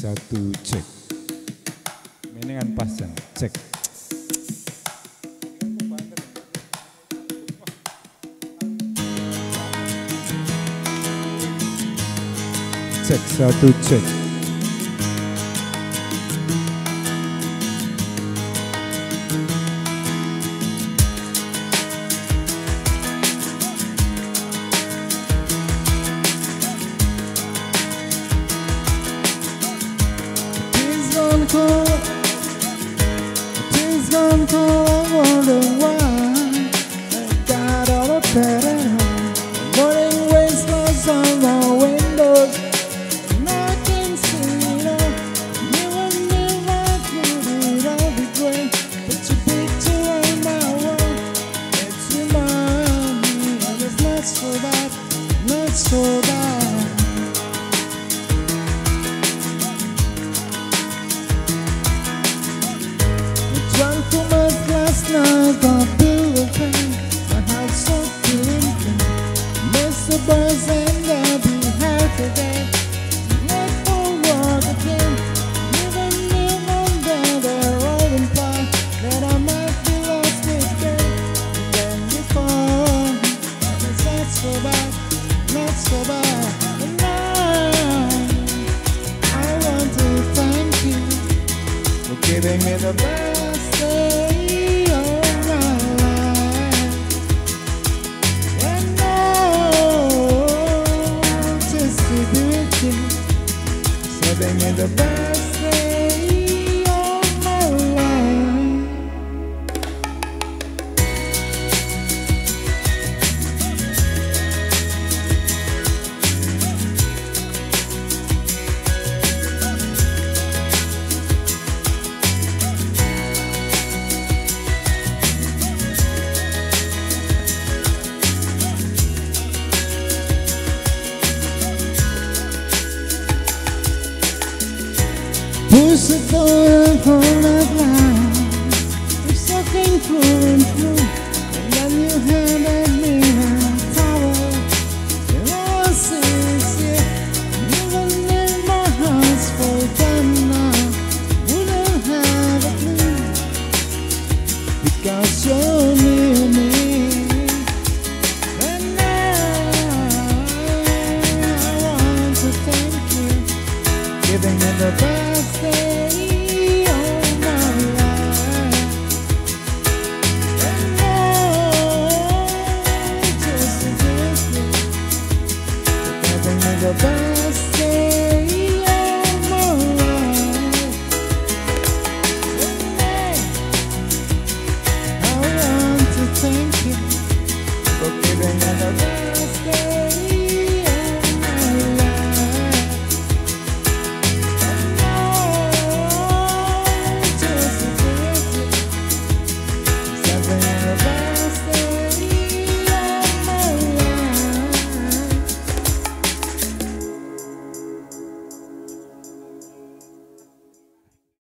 satu cek. Ini kan pasang cek. Cek satu cek. Things gone cold, I wonder why I got all the better. Morning rain falls on my windows, and I can see it all. You and me, my beauty, I'll be great. But your picture on my wall, it's remind me that it's not so bad, not so bad. Drunk too much last night, got pillow pain. My heart's so feeling. Miss the birds and I'll be here today. Let go walk again. Even if I'm there, they're all imply that I might be lost again. Then before, it's not so bad, not so bad. And I want to thank you for giving me the best day of my life. And just to be with you, giving me the best day of my life. Push the door and hold that line. I'm sucking through